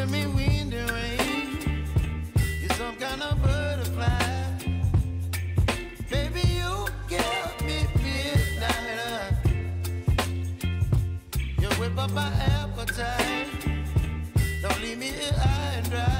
giving me wind and rain. You're some kind of butterfly. Baby, you give me midnight. You whip up my appetite. Don't leave me here high and dry.